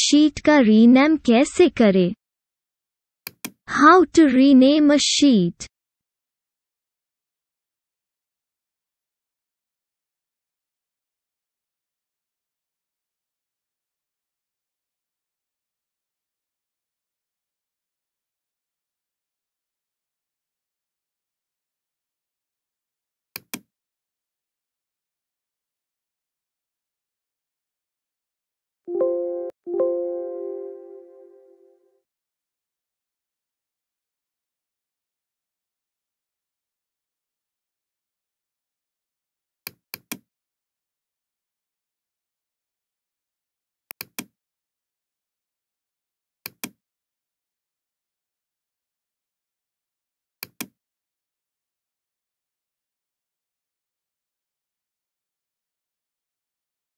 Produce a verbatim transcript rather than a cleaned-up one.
Sheet का rename कैसे करें? How to rename a sheet.